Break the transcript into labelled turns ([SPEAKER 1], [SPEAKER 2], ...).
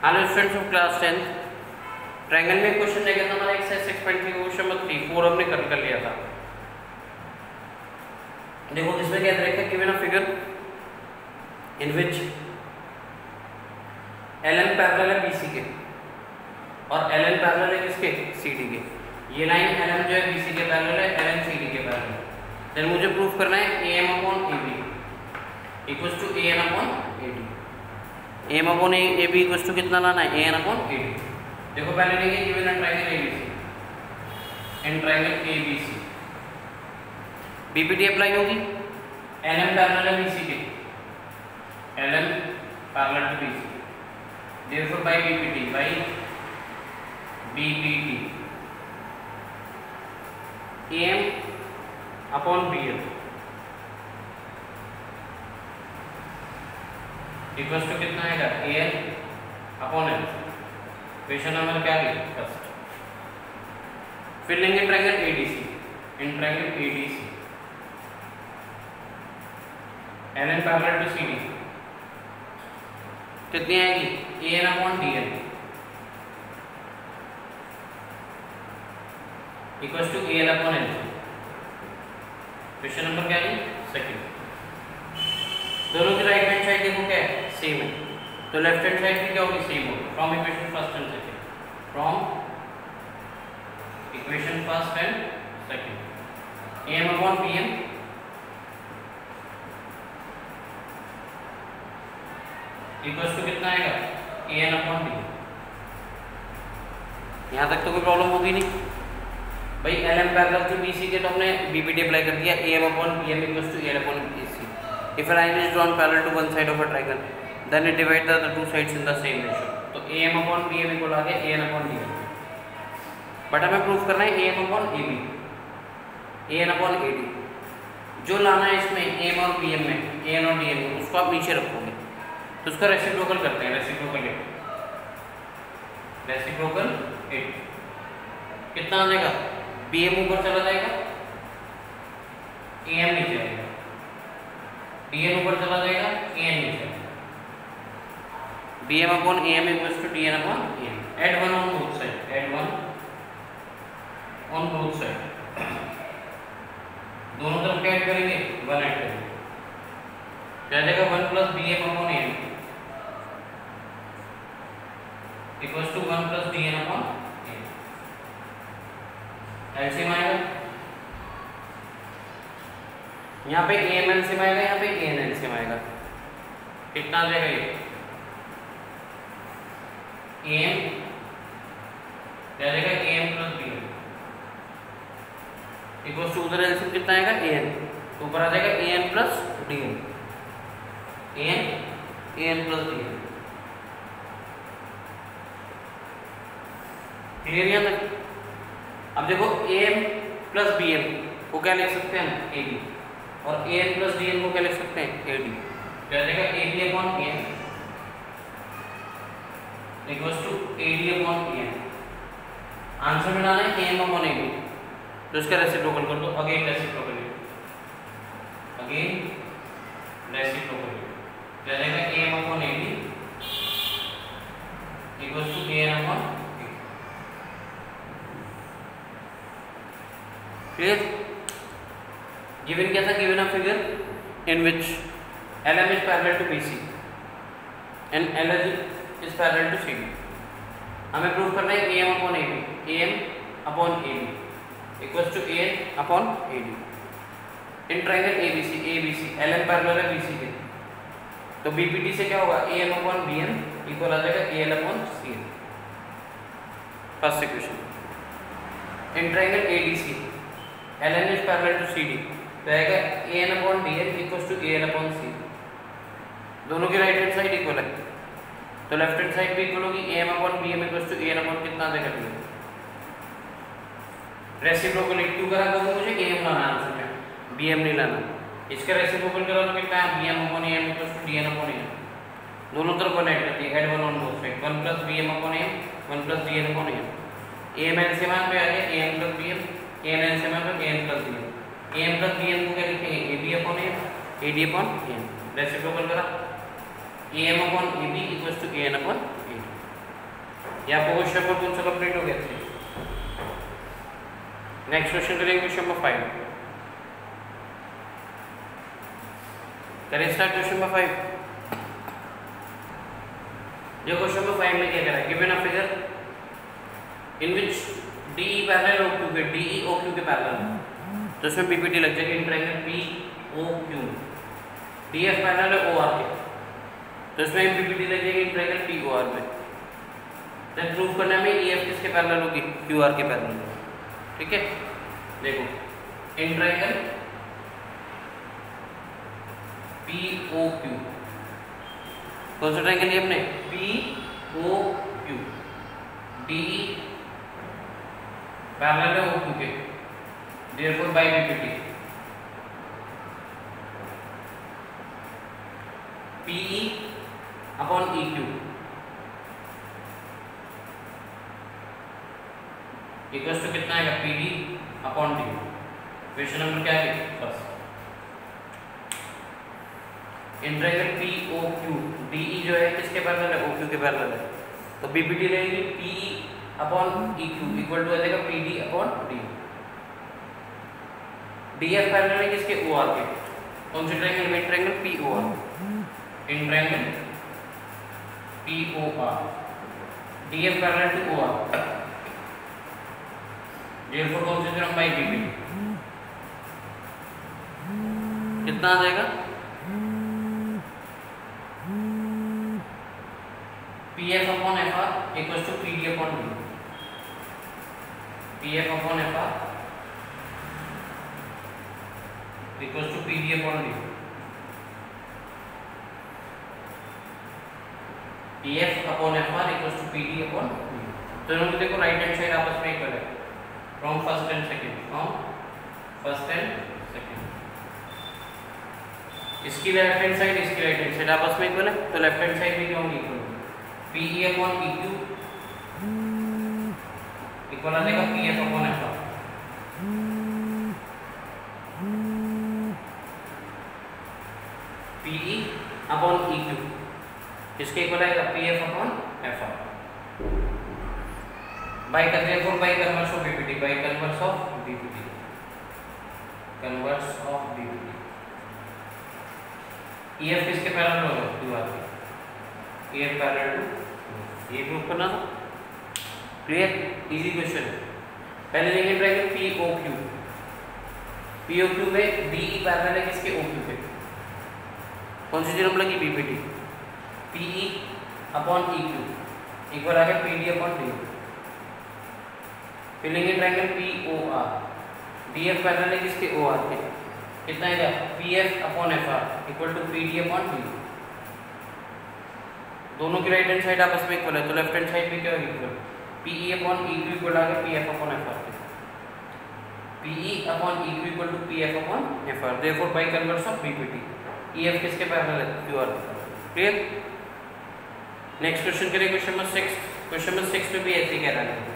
[SPEAKER 1] Hello students of class 10th। Triangle में question देखा था हमारा एक्सरसाइज 6.3 क्वेश्चन नंबर 3 4 हमने कर लिया था। देखो इसमें क्या दे रखा है, given a figure in which LN parallel है BC के और LN पैरेलल है किसके, CD के। ये लाइन LN जो है BC के पैरेलल है, LN CD के पैरेलल है। देन मुझे प्रूफ करना है AM/AB equals to AN/AD। AM/AB equals to कितना लाना है, AN/AD। देखो पहले लेंगे given a triangle ABC, in triangle ABC BPT apply होगी। LM पैरेलल है BC के, LM parallel to BC, therefore by BPT AM/BM equals to कितना आएगा, AN/L। क्वेश्चन नंबर क्या है फर्स्ट। फिर लेंगे triangle ADC, in triangle ADC LN parallel to CD कितनी आएगी, AN/DL equals to AL/L। Question number क्या है सेकंड। दोनों की राइट हैंड साइड देखो क्या है, सेम है, तो लेफ्ट हैंड साइड भी क्या होगी, सेम होगी। From equation first and second, from equation first and second AM/BM equals to कितना आएगा, AN/D। यहाँ तक तो कोई प्रॉब्लम होगी नहीं भाई। LM पैरेलल टू BC के तो हमने BPT अप्लाई कर दिया। AM/BM equals to AL/BC। If a line is drawn parallel to one side of a triangle, then it divides the two sides in the same ratio. तो AM/BM equal आ गया AN/D। But हमें proof करना है AM/AB, AN/AD। जो लाना है इसमें AM और BM में, AN और DM में, उसको आप नीचे रखोगे तो उसका रेसिप्रोकल करते हैं। रेसिप्रोकल 8 कितना आ जाएगा, BM ऊपर चला जाएगा, AM नीचे आएगा, DN ऊपर चला जाएगा, AN नीचे आएगा। BM/AM equals to DN/AM। Add 1 on both side, add 1 on both side. दोनों तरफ क्या ऐड करेंगे, 1 ऐड करेंगे, क्या आ जाएगा 1 plus BM/AM equals to 1 plus DN/AM। LCM आएगा, यहाँ पे AM एलसीएम आएगा, यहाँ पे AN एलसीएम आएगा। कितना आ जाएगा ये, AM क्या आ जाएगा, AM plus BM equals to उधर एलसीएम कितना आएगा, AN, तो ऊपर आ जाएगा AN plus DN, AN plus DN। Clear यहाँ तक। अब देखो AM प्लस BM को क्या लिख सकते हैं, AD, और AN प्लस DN को क्या लिख सकते हैं, AD। क्या आ जाएगा, AB/AN equals to AD/AN। Answer में डालना है AM/AB, तो इसका रेसिप्रोकल कर दो। अगेन रेसिप्रोकल, क्या आ जाएगा, AM/AD equals to AN/AD। Clear. Given क्या था, given a figure in which LM is parallel to BC and LN is parallel to CD। हमें प्रूव करना है AM/AB equals to AN/AD in triangle ABC LM parallel है BC के, तो BPT से क्या होगा, AM/BM इक्वल आ जाएगा AL/CN। First equation. In triangle ADC LN is parallel to CD, तो आएगा AN/DL इक्वल्स टू AL/C। दोनों की राइट हैंड साइड इक्वल है, तो लेफ्ट हैंड साइड भी इक्वल होगी। AM/BM इक्वल्स टू AN/ कितना आ जाएगा, रेसिप्रोकल 2 करा तो मुझे AM लाना आंसर में, BM नहीं लाना। इसका रेसिप्रोकल करा तो कितना है, BM/AM इक्वल्स टू DN/AM। दोनों तरफ 1 ऐड करती है, add 1 on both side, 1 plus BM/AM 1 plus DN/AM। AM LCM पे आ गया AM plus BM, AN LCM पे AN plus BM। AM plus BM को क्या लिखेंगे, AB/AM, AD/AM। रेसिप्रोकल करा AM/AB इक्वल्स टू AN/AD। ये आपको क्वेश्चन नंबर कौन सा कंप्लीट हो गया? 3। नेक्स्ट क्वेश्चन करेंगे क्वेश्चन नंबर 5। करें स्टार्ट क्वेश्चन नंबर 5। जो क्वेश्चन नंबर 5 में क्या करा है, given a figure in which DE parallel OQ के, DE OQ के पैरेलल, तो इसमें PPT लग जाएगी in triangle POQ। DF parallel है OR के, तो इसमें PPT लग जाएगी इन ट्रायंगल POR में। देन प्रूव करने में EF किसके पैरेलल होगी? QR के पैरेलल। ठीक है, देखो इन ट्रायंगल POQ, कौन सा ट्रायंगल लिया हमने? POQ। DE पैरेलल है OQ के, therefore by PPT PE upon EQ equals to कितना आएगा? PD upon D। Question number क्या है? First. In triangle POQ DE जो है किसके पैरेलल है? OQ के पैरेलल है, तो BPT रहेगी PE upon EQ equal to आ जाएगा PD upon D। DF parallel है किसके? OR के, कौन से ट्रायंगल में? Triangle POR। In triangle POR DF parallel to OR, therefore कौन से थ्योरम? Bye BPT। कितना आ जाएगा? PF upon FR equals to PD upon D। PF upon FR equals to PD upon D। PF upon FR equals to PD upon D। तो दोनों देखो right hand side आपस में इक्वल है, from first and second, from first and second. इसकी left hand side, इसकी right hand side आपस में इक्वल है, तो लेफ्ट हैंड साइड भी क्या होगी? Equal. PE upon EQ equal आ जाएगा PF upon FR। PE upon EQ किसके इक्वल आएगा? PF upon FR। बाय करते हैं by converse of BPT, by converse of BPT, converse of BPT। EF किसके पैरेलल होगा? QR के। EF पैरेलल टू, ये प्रूव करना था। क्लियर? इजी क्वेश्चन है। पहले देखेंगे ट्रायंगल POQ। POQ में DE पैरेलल है किसके? OQ के, कौन सी थ्योरम लगी? BPT। PE upon EQ equal आ गया PD अपॉन D। फिर लेंगे ट्रायंगल POR। DF पैरेलल है किसके? OR के, कितना आएगा? PF upon FR equal to PD upon D। दोनों की राइट हैंड साइड आपस में इक्वल है, तो लेफ्ट हैंड साइड भी क्या होगी? Equal. PE upon EQ equal आ गया PF अपॉन FR के। PE upon EQ equal to PF upon FR, therefore by converse of BPT EF किसके पैरेलल है? QR के। क्लियर? नेक्स्ट क्वेश्चन करें क्वेश्चन नंबर 6। क्वेश्चन नंबर 6 में भी ऐसे कह रहा है,